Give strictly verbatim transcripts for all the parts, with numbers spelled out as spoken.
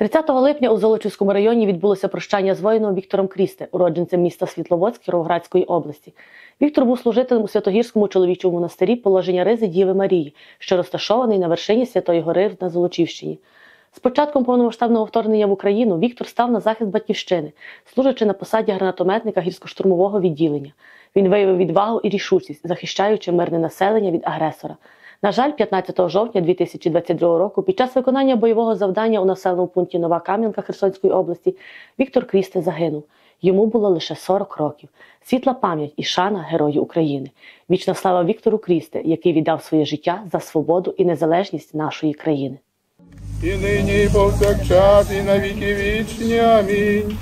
тридцятого липня у Золочівському районі відбулося прощання з воїном Віктором Крісте, уродженцем міста Світловодськ Кіровоградської області. Віктор був служителем у Святогірському чоловічому монастирі Положення Ризи Діви Марії, що розташований на вершині Святої Гори на Золочівщині. З початком повномасштабного вторгнення в Україну Віктор став на захист батьківщини, служачи на посаді гранатометника гірсько-штурмового відділення. Він виявив відвагу і рішучість, захищаючи мирне населення від агресора. На жаль, п'ятнадцятого жовтня дві тисячі двадцять другого року під час виконання бойового завдання у населеному пункті Нова Кам'янка Херсонської області Віктор Крісте загинув. Йому було лише сорок років. Світла пам'ять і шана Герою України. Вічна слава Віктору Крісте, який віддав своє життя за свободу і незалежність нашої країни. І нині, і повсякчас, і на віки вічні. Амінь.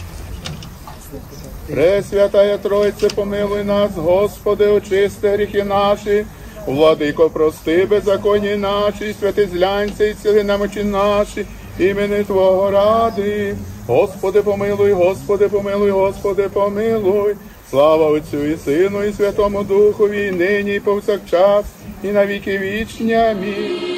Пресвятая Тройце, помилуй нас, Господи, очисти гріхи наші. Владико, прости беззаконні наші, святи зглянься і зціли немочі наші, імени Твого ради. Господи, помилуй, Господи, помилуй, Господи, помилуй. Слава Отцю і Сину, і Святому Духові, і нині, і повсякчас, і на віки вічні. Амінь.